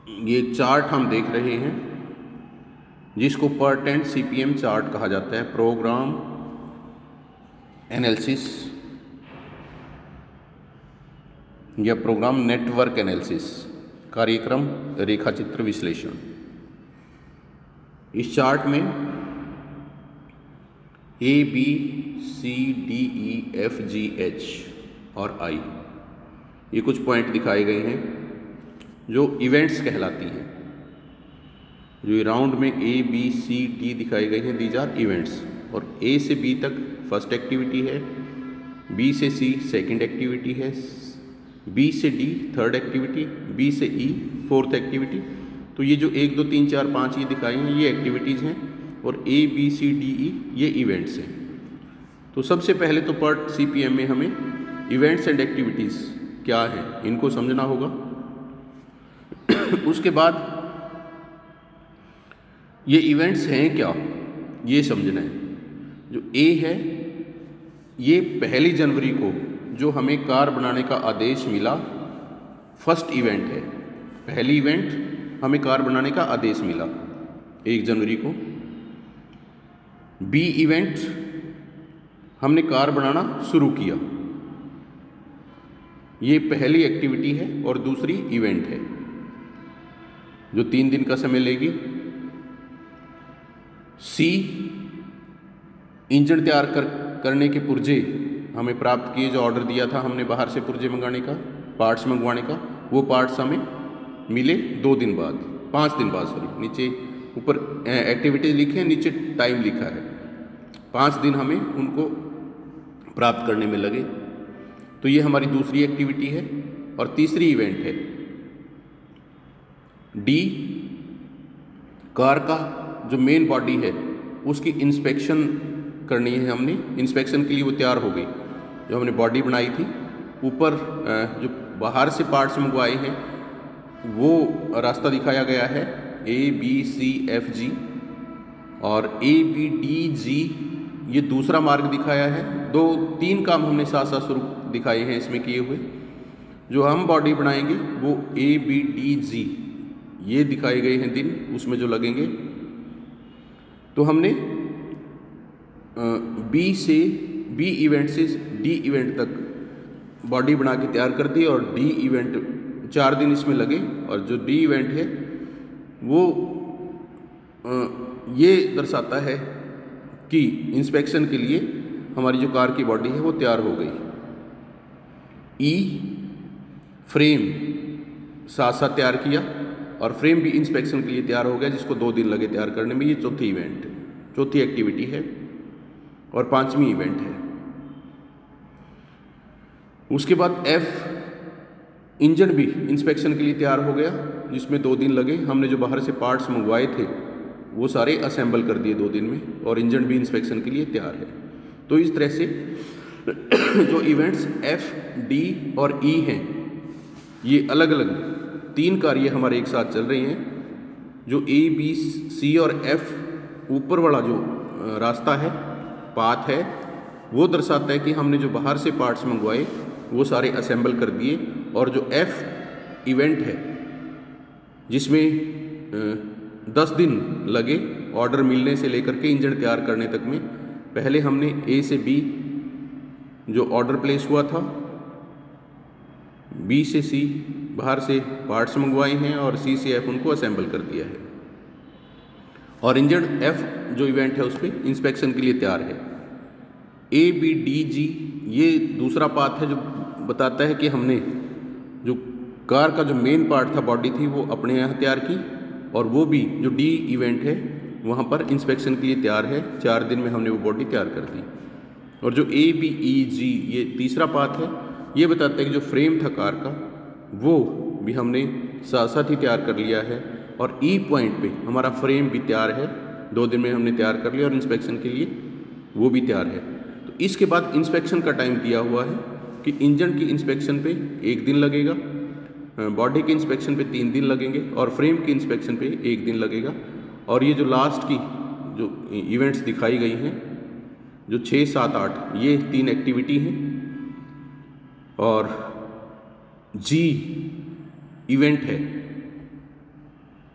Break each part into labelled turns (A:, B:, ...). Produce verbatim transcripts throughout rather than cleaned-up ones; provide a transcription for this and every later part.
A: ये एक चार्ट हम देख रहे हैं जिसको पर्ट एंड सीपीएम चार्ट कहा जाता है, प्रोग्राम एनालिसिस या प्रोग्राम नेटवर्क एनालिसिस, कार्यक्रम रेखाचित्र विश्लेषण। इस चार्ट में A B C D E F G H और आई ये कुछ पॉइंट दिखाए गए हैं जो इवेंट्स कहलाती हैं। जो राउंड में ए बी सी डी दिखाए गए हैं, दीज आर इवेंट्स। और ए से बी तक फर्स्ट एक्टिविटी है, बी से सी सेकंड एक्टिविटी है, बी से डी थर्ड एक्टिविटी, बी से ई फोर्थ एक्टिविटी। तो ये जो एक दो तीन चार पाँच ये दिखाई हैं ये एक्टिविटीज़ हैं और ए बी सी डी ई ये इवेंट्स हैं। तो सबसे पहले तो पार्ट सी पी एम में हमें इवेंट्स एंड एक्टिविटीज़ क्या है इनको समझना होगा। उसके बाद ये इवेंट्स हैं क्या ये समझना है। जो ए है ये पहली जनवरी को जो हमें कार बनाने का आदेश मिला, फर्स्ट इवेंट है। पहली इवेंट हमें कार बनाने का आदेश मिला एक जनवरी को। बी इवेंट हमने कार बनाना शुरू किया, ये पहली एक्टिविटी है और दूसरी इवेंट है जो तीन दिन का समय लेगी। सी इंजन तैयार कर करने के पुर्जे हमें प्राप्त किए, जो ऑर्डर दिया था हमने बाहर से पुर्जे मंगाने का, पार्ट्स मंगवाने का, वो पार्ट्स हमें मिले दो दिन बाद, पाँच दिन बाद सॉरी। नीचे ऊपर एक्टिविटीज लिखे हैं, नीचे टाइम लिखा है, पाँच दिन हमें उनको प्राप्त करने में लगे। तो ये हमारी दूसरी एक्टिविटी है। और तीसरी इवेंट है डी, कार का जो मेन बॉडी है उसकी इंस्पेक्शन करनी है हमने। इंस्पेक्शन के लिए वो तैयार हो गई। जो हमने बॉडी बनाई थी, ऊपर जो बाहर से पार्ट्स मंगवाए हैं वो रास्ता दिखाया गया है ए बी सी एफ जी, और ए बी डी जी ये दूसरा मार्ग दिखाया है। दो तीन काम हमने साथ साथ शुरू दिखाए हैं इसमें किए हुए। जो हम बॉडी बनाएंगे वो ए बी डी जी ये दिखाए गए हैं दिन, उसमें जो लगेंगे। तो हमने बी से बी इवेंट से डी इवेंट तक बॉडी बना के तैयार कर दी, और डी इवेंट चार दिन इसमें लगे। और जो डी इवेंट है वो ये दर्शाता है कि इंस्पेक्शन के लिए हमारी जो कार की बॉडी है वो तैयार हो गई। ई फ्रेम साथ साथ तैयार किया और फ्रेम भी इंस्पेक्शन के लिए तैयार हो गया, जिसको दो दिन लगे तैयार करने में। ये चौथी इवेंट चौथी एक्टिविटी है और पांचवी इवेंट है। उसके बाद एफ इंजन भी इंस्पेक्शन के लिए तैयार हो गया, जिसमें दो दिन लगे। हमने जो बाहर से पार्ट्स मंगवाए थे वो सारे असेंबल कर दिए दो दिन में, और इंजन भी इंस्पेक्शन के लिए तैयार है। तो इस तरह से जो इवेंट्स एफ डी और ई हैं ये अलग अलग तीन कार्य हमारे एक साथ चल रही हैं। जो ए बी सी और एफ ऊपर वाला जो रास्ता है, पाथ है, वो दर्शाता है कि हमने जो बाहर से पार्ट्स मंगवाए वो सारे असेंबल कर दिए। और जो एफ इवेंट है जिसमें दस दिन लगे ऑर्डर मिलने से लेकर के इंजन तैयार करने तक में, पहले हमने ए से बी जो ऑर्डर प्लेस हुआ था, बी से सी बाहर से पार्ट्स मंगवाए हैं, और सी से एफ उनको असेंबल कर दिया है। और इंजन एफ जो इवेंट है उस पर इंस्पेक्शन के लिए तैयार है। ए बी डी जी ये दूसरा पार्ट है जो बताता है कि हमने जो कार का जो मेन पार्ट था, बॉडी थी, वो अपने यहाँ तैयार की, और वो भी जो डी इवेंट है वहाँ पर इंस्पेक्शन के लिए तैयार है। चार दिन में हमने वो बॉडी तैयार कर दी। और जो ए बी ई जी ये तीसरा पार्ट है, ये बताता है कि जो फ्रेम था कार का वो भी हमने साथ साथ ही तैयार कर लिया है। और ई पॉइंट पे हमारा फ्रेम भी तैयार है, दो दिन में हमने तैयार कर लिया, और इंस्पेक्शन के लिए वो भी तैयार है। तो इसके बाद इंस्पेक्शन का टाइम दिया हुआ है कि इंजन की इंस्पेक्शन पे एक दिन लगेगा, बॉडी के इंस्पेक्शन पे तीन दिन लगेंगे, और फ्रेम की इंस्पेक्शन पे एक दिन लगेगा। और ये जो लास्ट की जो इवेंट्स दिखाई गई हैं, जो छः सात आठ, ये तीन एक्टिविटी हैं। और जी इवेंट है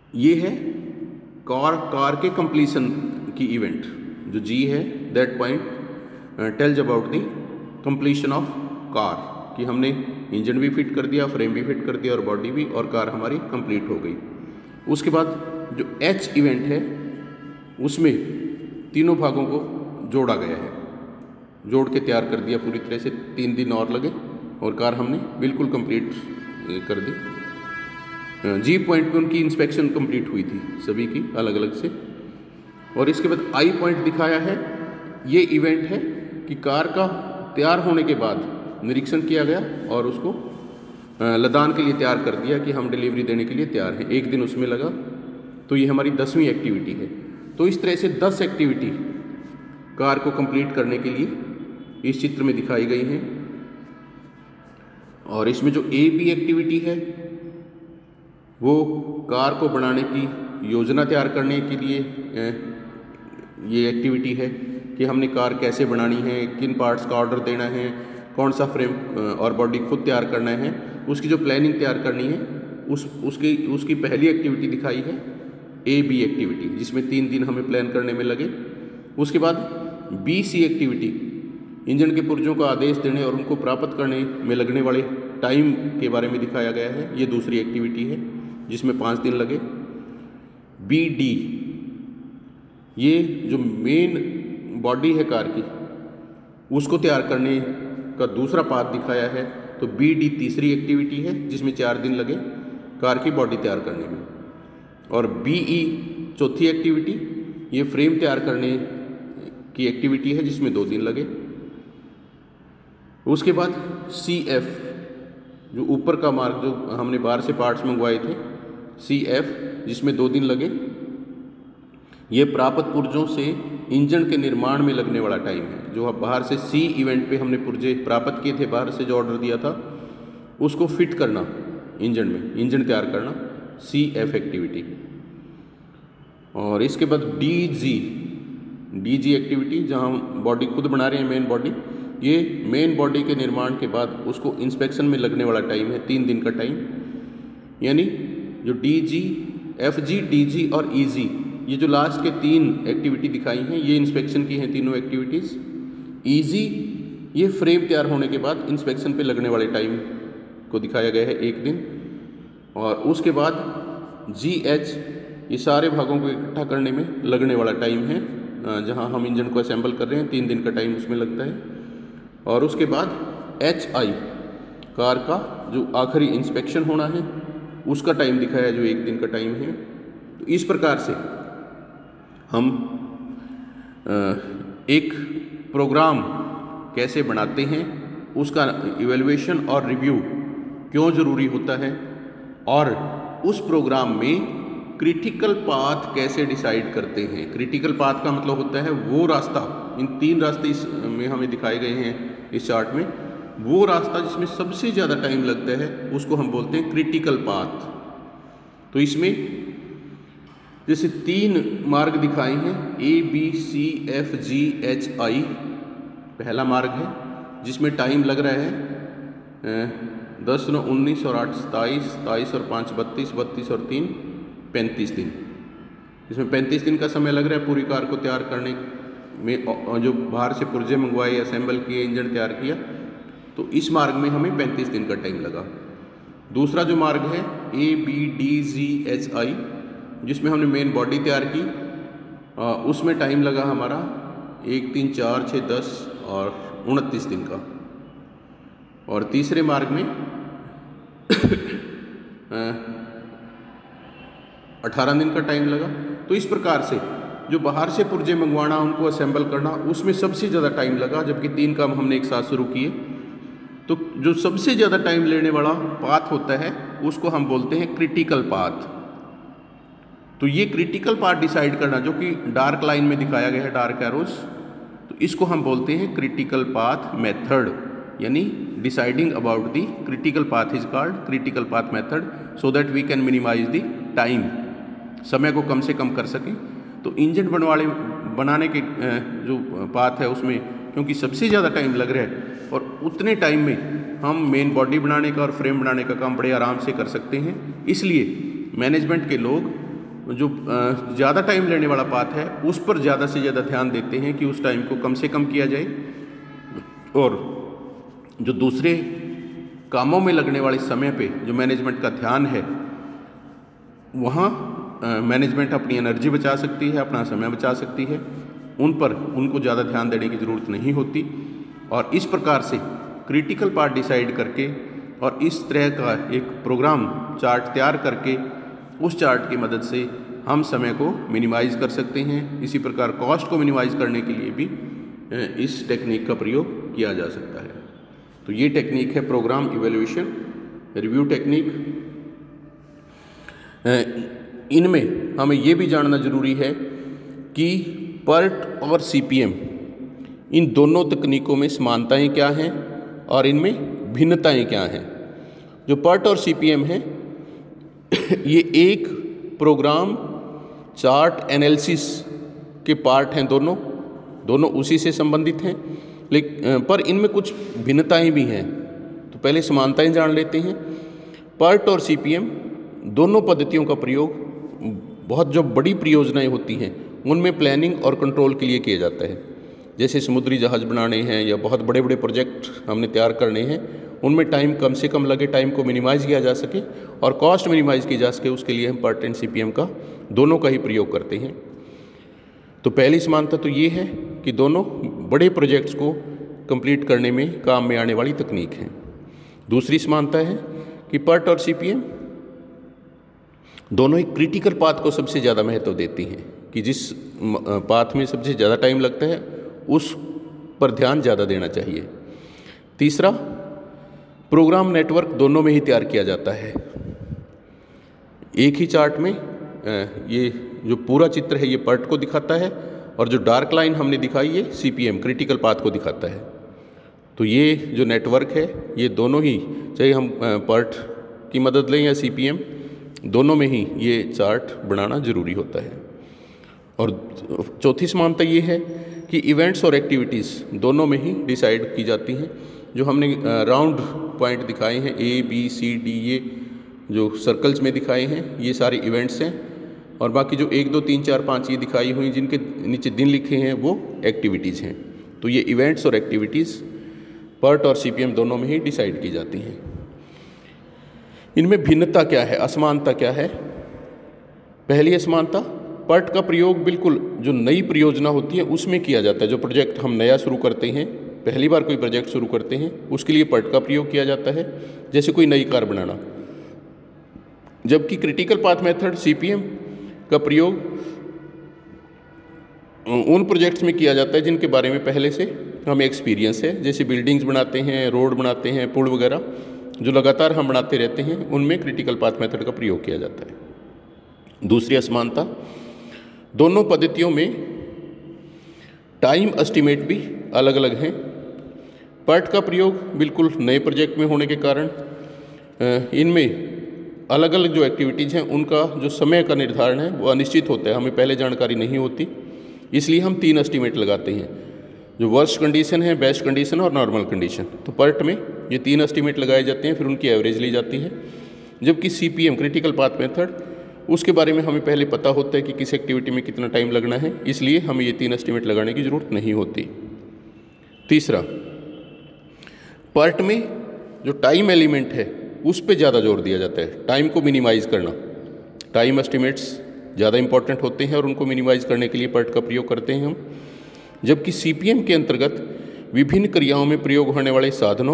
A: ये है कार कार के कंप्लीशन की इवेंट, जो जी है that point tells about the completion of car, कि हमने इंजन भी फिट कर दिया, फ्रेम भी फिट कर दिया और बॉडी भी, और कार हमारी कंप्लीट हो गई। उसके बाद जो एच इवेंट है उसमें तीनों भागों को जोड़ा गया है, जोड़ के तैयार कर दिया पूरी तरह से, तीन दिन और लगे और कार हमने बिल्कुल कंप्लीट कर दी। जी पॉइंट पे उनकी इंस्पेक्शन कंप्लीट हुई थी सभी की अलग अलग से। और इसके बाद आई पॉइंट दिखाया है, ये इवेंट है कि कार का तैयार होने के बाद निरीक्षण किया गया और उसको लदान के लिए तैयार कर दिया कि हम डिलीवरी देने के लिए तैयार हैं, एक दिन उसमें लगा। तो ये हमारी दसवीं एक्टिविटी है। तो इस तरह से दस एक्टिविटी कार को कंप्लीट करने के लिए इस चित्र में दिखाई गई हैं। और इसमें जो ए बी एक्टिविटी है वो कार को बनाने की योजना तैयार करने के लिए ये एक्टिविटी है कि हमने कार कैसे बनानी है, किन पार्ट्स का ऑर्डर देना है, कौन सा फ्रेम और बॉडी खुद तैयार करना है, उसकी जो प्लानिंग तैयार करनी है, उस उसकी उसकी पहली एक्टिविटी दिखाई है ए बी एक्टिविटी, जिसमें तीन दिन हमें प्लान करने में लगे। उसके बाद बी सी एक्टिविटी, इंजन के पुर्जों का आदेश देने और उनको प्राप्त करने में लगने वाले टाइम के बारे में दिखाया गया है, ये दूसरी एक्टिविटी है जिसमें पाँच दिन लगे। बी डी, ये जो मेन बॉडी है कार की उसको तैयार करने का दूसरा पार्ट दिखाया है। तो बी डी तीसरी एक्टिविटी है जिसमें चार दिन लगे कार की बॉडी तैयार करने में। और बी ई चौथी एक्टिविटी, ये फ्रेम तैयार करने की एक्टिविटी है जिसमें दो दिन लगे। उसके बाद सी एफ, जो ऊपर का मार्ग जो हमने बाहर से पार्ट्स मंगवाए थे, सी एफ जिसमें दो दिन लगे, ये प्राप्त पुर्जों से इंजन के निर्माण में लगने वाला टाइम है। जो बाहर से सी इवेंट पे हमने पुर्जे प्राप्त किए थे, बाहर से जो ऑर्डर दिया था उसको फिट करना इंजन में, इंजन तैयार करना, सी एफ एक्टिविटी। और इसके बाद D G, D G activity जहाँ हम बॉडी खुद बना रहे हैं, मेन बॉडी, ये मेन बॉडी के निर्माण के बाद उसको इंस्पेक्शन में लगने वाला टाइम है, तीन दिन का टाइम। यानी जो D G, F G, D G और ई जी, ये जो लास्ट के तीन एक्टिविटी दिखाई हैं ये इंस्पेक्शन की हैं तीनों एक्टिविटीज़। ई जी ये फ्रेम तैयार होने के बाद इंस्पेक्शन पे लगने वाले टाइम को दिखाया गया है, एक दिन। और उसके बाद जी एच, ये सारे भागों को इकट्ठा करने में लगने वाला टाइम है, जहां हम इंजन को असेंबल कर रहे हैं, तीन दिन का टाइम उसमें लगता है। और उसके बाद एच आई, कार का जो आखिरी इंस्पेक्शन होना है उसका टाइम दिखाया है, जो एक दिन का टाइम है। तो इस प्रकार से हम एक प्रोग्राम कैसे बनाते हैं, उसका इवैल्यूएशन और रिव्यू क्यों ज़रूरी होता है, और उस प्रोग्राम में क्रिटिकल पाथ कैसे डिसाइड करते हैं। क्रिटिकल पाथ का मतलब होता है वो रास्ता, इन तीन रास्ते इस में हमें दिखाए गए हैं इस चार्ट में, वो रास्ता जिसमें सबसे ज़्यादा टाइम लगता है उसको हम बोलते हैं क्रिटिकल पाथ। तो इसमें जैसे तीन मार्ग दिखाए हैं, A B C F G H I, पहला मार्ग है जिसमें टाइम लग रहा है दस नौ उन्नीस और आठ सताईस, सताईस और पाँच बत्तीस, बत्तीस और तीन पैंतीस दिन। इसमें पैंतीस दिन का समय लग रहा है पूरी कार को तैयार करने में, जो बाहर से पुर्जे मंगवाए, असेंबल किए, इंजन तैयार किया, तो इस मार्ग में हमें पैंतीस दिन का टाइम लगा। दूसरा जो मार्ग है A B D G H I, जिसमें हमने मेन बॉडी तैयार की, आ, उसमें टाइम लगा हमारा एक, तीन, चार, छः, दस और उनतीस दिन का। और तीसरे मार्ग में अठारह दिन का टाइम लगा। तो इस प्रकार से जो बाहर से पुर्जे मंगवाना, उनको असेंबल करना, उसमें सबसे ज़्यादा टाइम लगा, जबकि तीन काम हमने एक साथ शुरू किए। तो जो सबसे ज़्यादा टाइम लेने वाला पाथ होता है उसको हम बोलते हैं क्रिटिकल पाथ। तो ये क्रिटिकल पाथ डिसाइड करना, जो कि डार्क लाइन में दिखाया गया है, डार्क एरोस, तो इसको हम बोलते हैं क्रिटिकल पाथ मेथड, यानी deciding about the critical path is called critical path method, so that we can minimise the time, समय को कम से कम कर सकें। तो इंजन बनवाने बनाने के जो पाथ है उसमें क्योंकि सबसे ज़्यादा टाइम लग रहा है, और उतने टाइम में हम मेन बॉडी बनाने का और फ्रेम बनाने का काम बड़े आराम से कर सकते हैं, इसलिए मैनेजमेंट के लोग जो ज़्यादा टाइम लेने वाला पाथ है उस पर ज़्यादा से ज़्यादा ध्यान देते हैं कि उस टाइम को कम से कम किया जाए, और जो दूसरे कामों में लगने वाले समय पे जो मैनेजमेंट का ध्यान है वहाँ मैनेजमेंट अपनी एनर्जी बचा सकती है, अपना समय बचा सकती है, उन पर उनको ज़्यादा ध्यान देने की ज़रूरत नहीं होती। और इस प्रकार से क्रिटिकल पार्ट डिसाइड करके और इस तरह का एक प्रोग्राम चार्ट तैयार करके उस चार्ट की मदद से हम समय को मिनिमाइज़ कर सकते हैं। इसी प्रकार कॉस्ट को मिनिमाइज़ करने के लिए भी इस टेक्निक का प्रयोग किया जा सकता है। तो ये टेक्निक है प्रोग्राम इवैल्यूएशन रिव्यू टेक्निक। इनमें हमें ये भी जानना जरूरी है कि पर्ट और सीपीएम इन दोनों तकनीकों में समानताएं क्या हैं और इनमें भिन्नताएं क्या हैं। जो पर्ट और सीपीएम है ये एक प्रोग्राम चार्ट एनालिसिस के पार्ट हैं, दोनों दोनों उसी से संबंधित हैं, लेकिन पर इनमें कुछ भिन्नताएं भी हैं। तो पहले समानताएं जान लेते हैं। पर्ट और सीपीएम दोनों पद्धतियों का प्रयोग बहुत जो बड़ी परियोजनाएं होती हैं उनमें प्लानिंग और कंट्रोल के लिए किया जाता है। जैसे समुद्री जहाज़ बनाने हैं या बहुत बड़े बड़े प्रोजेक्ट हमने तैयार करने हैं, उनमें टाइम कम से कम लगे, टाइम को मिनिमाइज़ किया जा सके और कॉस्ट मिनिमाइज़ की जा सके, उसके लिए हम पर्ट एंड सीपीएम का दोनों का ही प्रयोग करते हैं। तो पहली समानता तो ये है कि दोनों बड़े प्रोजेक्ट्स को कंप्लीट करने में काम में आने वाली तकनीक है। दूसरी समानता है कि पर्ट और सीपीएम दोनों ही क्रिटिकल पाथ को सबसे ज़्यादा महत्व देती हैं, कि जिस पाथ में सबसे ज़्यादा टाइम लगता है उस पर ध्यान ज़्यादा देना चाहिए। तीसरा, प्रोग्राम नेटवर्क दोनों में ही तैयार किया जाता है। एक ही चार्ट में ये जो पूरा चित्र है ये पर्ट को दिखाता है और जो डार्क लाइन हमने दिखाई ये सीपीएम क्रिटिकल पाथ को दिखाता है। तो ये जो नेटवर्क है ये दोनों ही, चाहे हम पर्ट की मदद लें या सीपीएम, दोनों में ही ये चार्ट बनाना ज़रूरी होता है। और चौथी समानता ये है कि इवेंट्स और एक्टिविटीज़ दोनों में ही डिसाइड की जाती हैं। जो हमने राउंड पॉइंट दिखाए हैं ए बी सी डी, ये जो सर्कल्स में दिखाए हैं ये सारे इवेंट्स हैं, और बाकी जो एक दो तीन चार पाँच ये दिखाई हुई जिनके नीचे दिन लिखे हैं वो एक्टिविटीज़ हैं। तो ये इवेंट्स और एक्टिविटीज़ पर्ट और सीपीएम दोनों में ही डिसाइड की जाती हैं। इनमें भिन्नता क्या है, असमानता क्या है? पहली असमानता, पर्ट का प्रयोग बिल्कुल जो नई परियोजना होती है उसमें किया जाता है। जो प्रोजेक्ट हम नया शुरू करते हैं, पहली बार कोई प्रोजेक्ट शुरू करते हैं, उसके लिए पर्ट का प्रयोग किया जाता है, जैसे कोई नई कार बनाना। जबकि क्रिटिकल पाथ मेथड सीपीएम का प्रयोग उन प्रोजेक्ट्स में किया जाता है जिनके बारे में पहले से हमें एक्सपीरियंस है, जैसे बिल्डिंग्स बनाते हैं, रोड बनाते हैं, पुल वगैरह जो लगातार हम बनाते रहते हैं, उनमें क्रिटिकल पाथ मेथड का प्रयोग किया जाता है। दूसरी असमानता, दोनों पद्धतियों में टाइम एस्टिमेट भी अलग अलग हैं। पर्ट का प्रयोग बिल्कुल नए प्रोजेक्ट में होने के कारण इनमें अलग अलग जो एक्टिविटीज़ हैं उनका जो समय का निर्धारण है वो अनिश्चित होता है, हमें पहले जानकारी नहीं होती, इसलिए हम तीन एस्टिमेट लगाते हैं, जो वर्स्ट कंडीशन है, बेस्ट कंडीशन और नॉर्मल कंडीशन। तो पर्ट में ये तीन एस्टिमेट लगाए जाते हैं, फिर उनकी एवरेज ली जाती है। जबकि सीपीएम क्रिटिकल पाथ मेथड, उसके बारे में हमें पहले पता होता है कि किस एक्टिविटी में कितना टाइम लगना है, इसलिए हमें ये तीन एस्टिमेट लगाने की ज़रूरत नहीं होती। तीसरा, पर्ट में जो टाइम एलिमेंट है उस पे ज़्यादा जोर दिया जाता है, टाइम को मिनिमाइज़ करना। टाइम एस्टिमेट्स ज़्यादा इंपॉर्टेंट होते हैं और उनको मिनिमाइज़ करने के लिए पर्ट का प्रयोग करते हैं हम। जबकि सीपीएम के अंतर्गत विभिन्न क्रियाओं में प्रयोग होने वाले साधनों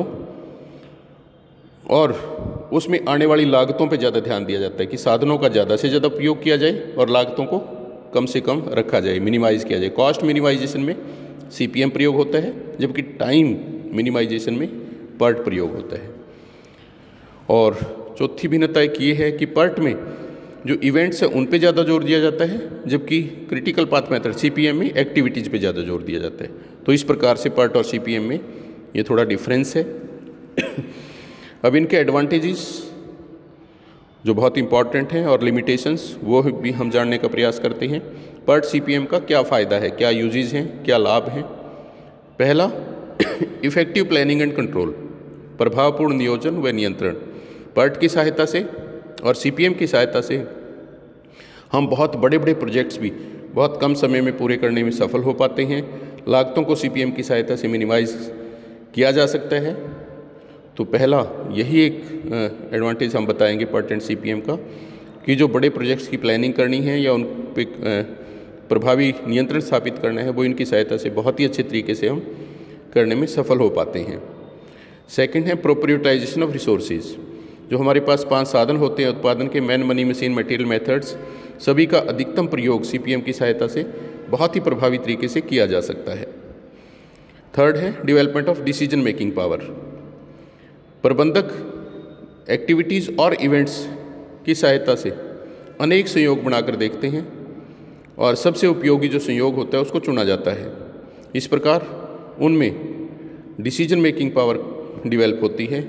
A: और उसमें आने वाली लागतों पे ज़्यादा ध्यान दिया जाता है कि साधनों का ज़्यादा से ज़्यादा प्रयोग किया जाए और लागतों को कम से कम रखा जाए, मिनिमाइज़ किया जाए। कॉस्ट मिनिमाइजेशन में सीपीएम प्रयोग होता है, जबकि टाइम मिनिमाइजेशन में पर्ट प्रयोग होता है। और चौथी भिन्नता एक ये है कि पर्ट में जो इवेंट्स हैं उन पे ज़्यादा जोर दिया जाता है, जबकि क्रिटिकल पाथ मेथड सीपीएम में एक्टिविटीज़ पे ज़्यादा जोर दिया जाता है। तो इस प्रकार से पर्ट और सीपीएम में ये थोड़ा डिफरेंस है। अब इनके एडवांटेजेस जो बहुत इंपॉर्टेंट हैं और लिमिटेशंस वो भी हम जानने का प्रयास करते हैं। पर्ट सीपीएम का क्या फ़ायदा है, क्या यूजेस हैं, क्या लाभ हैं? पहला, इफ़ेक्टिव प्लानिंग एंड कंट्रोल, प्रभावपूर्ण नियोजन व नियंत्रण। पर्ट की सहायता से और सीपीएम की सहायता से हम बहुत बड़े बड़े प्रोजेक्ट्स भी बहुत कम समय में पूरे करने में सफल हो पाते हैं। लागतों को सी पी एम की सहायता से मिनिमाइज किया जा सकता है। तो पहला यही एक एडवांटेज हम बताएंगे PERT and C P M का, कि जो बड़े प्रोजेक्ट्स की प्लानिंग करनी है या उन पे प्रभावी नियंत्रण स्थापित करना है, वो इनकी सहायता से बहुत ही अच्छे तरीके से हम करने में सफल हो पाते हैं। सेकंड है प्रोप्राइटाइजेशन ऑफ रिसोर्सेज। जो हमारे पास पांच साधन होते हैं उत्पादन के, man, money, machine, material, methods, सभी का अधिकतम प्रयोग सी पी एम की सहायता से बहुत ही प्रभावी तरीके से किया जा सकता है। थर्ड है development of decision making power. प्रबंधक एक्टिविटीज़ और इवेंट्स की सहायता से अनेक संयोग बनाकर देखते हैं और सबसे उपयोगी जो संयोग होता है उसको चुना जाता है। इस प्रकार उनमें डिसीजन मेकिंग पावर डेवलप होती है।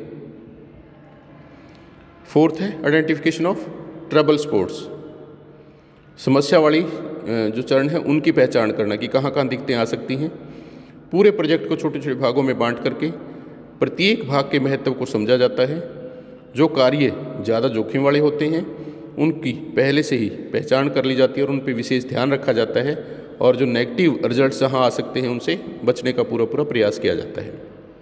A: फोर्थ है आइडेंटिफिकेशन ऑफ ट्रबल स्पॉट्स। समस्या वाली जो चरण है उनकी पहचान करना कि कहाँ कहाँ दिक्कतें आ सकती हैं। पूरे प्रोजेक्ट को छोटे छोटे भागों में बांट करके प्रत्येक भाग के महत्व को समझा जाता है। जो कार्य ज़्यादा जोखिम वाले होते हैं उनकी पहले से ही पहचान कर ली जाती है और उन पर विशेष ध्यान रखा जाता है, और जो नेगेटिव रिजल्ट्स जहाँ आ सकते हैं उनसे बचने का पूरा पूरा प्रयास किया जाता है।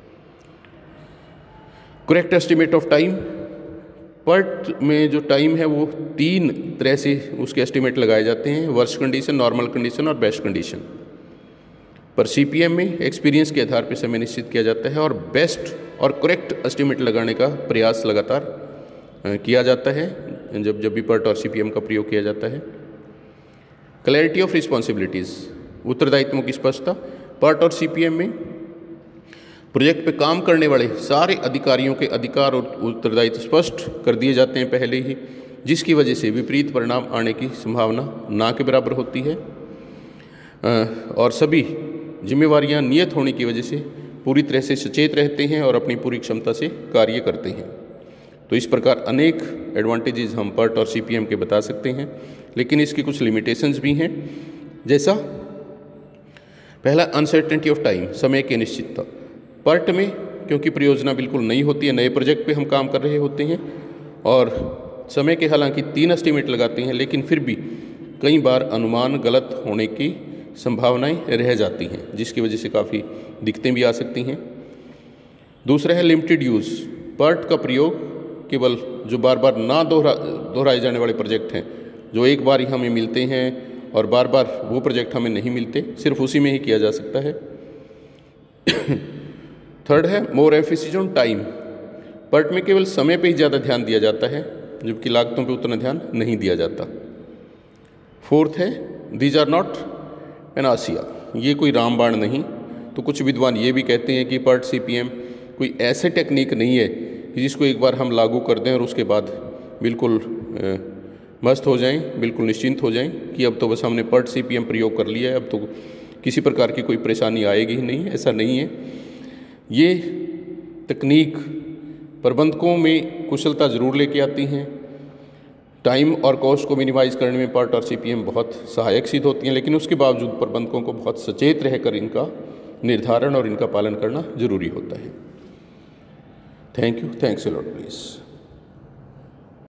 A: Correct estimate of time. PERT में जो टाइम है वो तीन तरह से उसके एस्टिमेट लगाए जाते हैं, वर्स्ट कंडीशन, नॉर्मल कंडीशन और बेस्ट कंडीशन। पर सी पी एम में एक्सपीरियंस के आधार पर समय निश्चित किया जाता है और बेस्ट और करेक्ट एस्टिमेट लगाने का प्रयास लगातार किया जाता है जब जब भी पर्ट और सी पी एम का प्रयोग किया जाता है। क्लैरिटी ऑफ रिस्पॉन्सिबिलिटीज़, उत्तरदायित्वों की स्पष्टता। पर्ट और सी पी एम में प्रोजेक्ट पे काम करने वाले सारे अधिकारियों के अधिकार और उत्तरदायित्व स्पष्ट कर दिए जाते हैं पहले ही, जिसकी वजह से विपरीत परिणाम आने की संभावना ना के बराबर होती है और सभी जिम्मेवारियां नियत होने की वजह से पूरी तरह से सचेत रहते हैं और अपनी पूरी क्षमता से कार्य करते हैं। तो इस प्रकार अनेक एडवांटेजेस हम पर्ट और सी पी एम के बता सकते हैं, लेकिन इसकी कुछ लिमिटेशंस भी हैं। जैसा पहला अनसर्टेनिटी ऑफ टाइम, समय की अनिश्चितता। पर्ट में क्योंकि परियोजना बिल्कुल नई होती है, नए प्रोजेक्ट पे हम काम कर रहे होते हैं और समय के हालांकि तीन एस्टीमेट लगाते हैं, लेकिन फिर भी कई बार अनुमान गलत होने की संभावनाएं रह जाती हैं, जिसकी वजह से काफ़ी दिक्कतें भी आ सकती हैं। दूसरा है लिमिटेड यूज़। पर्ट का प्रयोग केवल जो बार बार ना दोहरा दोहराए जाने वाले प्रोजेक्ट हैं, जो एक बार ही हमें मिलते हैं और बार बार वो प्रोजेक्ट हमें नहीं मिलते, सिर्फ उसी में ही किया जा सकता है। थर्ड है more emphasis on time. PERT में केवल समय पे ही ज़्यादा ध्यान दिया जाता है, जबकि लागतों पे उतना ध्यान नहीं दिया जाता। फोर्थ है दीज आर नॉट पैनासिया, ये कोई रामबाण नहीं। तो कुछ विद्वान ये भी कहते हैं कि पर्ट सी पी एम कोई ऐसे टेक्निक नहीं है कि जिसको एक बार हम लागू कर दें और उसके बाद बिल्कुल ए, मस्त हो जाएं, बिल्कुल निश्चिंत हो जाएं कि अब तो बस हमने पर्ट सी पी एम प्रयोग कर लिया है, अब तो किसी प्रकार की कोई परेशानी आएगी ही नहीं। ऐसा नहीं है। ये तकनीक प्रबंधकों में कुशलता ज़रूर लेके आती हैं। टाइम और कॉस्ट को मिनिमाइज़ करने में पर्ट और सी पी एम बहुत सहायक सिद्ध होती हैं, लेकिन उसके बावजूद प्रबंधकों को बहुत सचेत रहकर इनका निर्धारण और इनका पालन करना जरूरी होता है। Thank you. Thanks a lot please.